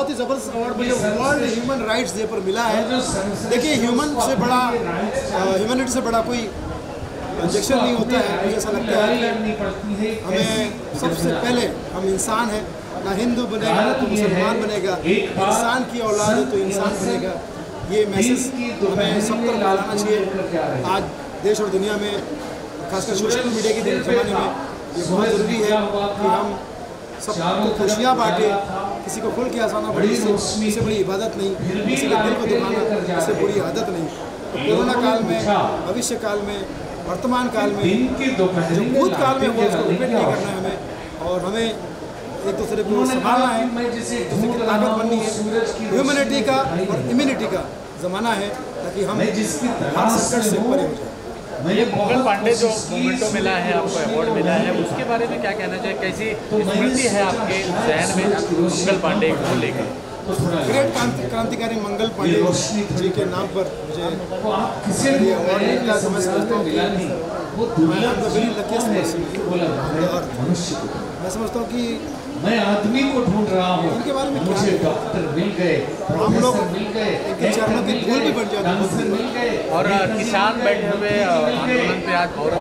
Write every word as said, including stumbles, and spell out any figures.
बहुत ही ज़बरदस्त अवार्ड मुझे वर्ल्ड ह्यूमन राइट्स डे पर मिला है। देखिए, ह्यूमन से बड़ा ह्यूमैनिटी से बड़ा कोई इंजेक्शन नहीं होता है। मुझे ऐसा लगता है कि हमें सबसे पहले हम इंसान हैं, ना हिंदू बनेगा ना तो मुसलमान बनेगा, इंसान की औलाद है तो इंसान बनेगा। ये मैसेज हमें सब पर डालना चाहिए। आज देश और दुनिया में, खासकर सोशल मीडिया के ज़माने में, ये बहुत ज़रूरी है कि हम सबको खुशियाँ बांटे। किसी को खुल के हंसाना बड़ी इससे बड़ी इबादत नहीं, किसी के दिल को दुखाना इससे बुरी आदत नहीं। तो कोरोना काल में, भविष्य काल में, वर्तमान काल में, जो भूत काल में वो उसको रिपीट नहीं करना है हमें, और हमें एक दूसरे को संभालना है, दूसरे की ताकत बननी है। ह्यूमैनिटी का और इम्यूनिटी का ज़माना है ताकि हम हर संकट से परे हो जाए। ये मंगल पांडे जो मोमेंटो मिला है, आपको अवार्ड मिला है, उसके बारे में क्या कहना चाहिए? कैसी स्मृति है आपके जहन में मंगल पांडे को लेकर? ग्रेट क्रांतिकारी मंगल पांडे जी के नाम पर मुझे ये अवार्ड मिलता है। मैं समझता हूँ कि मैं आपका वेरी लकीस्ट पर्सन। मैं समझता हूँ कि मैं आदमी को ढूंढ रहा हूँ, इनके बारे में मुझे डॉक्टर मिल गए, हम लोग मिल गए, इनके चरणों की धूल भी बन जाते हैं। और किसान बैठे हुए आंदोलन पे आज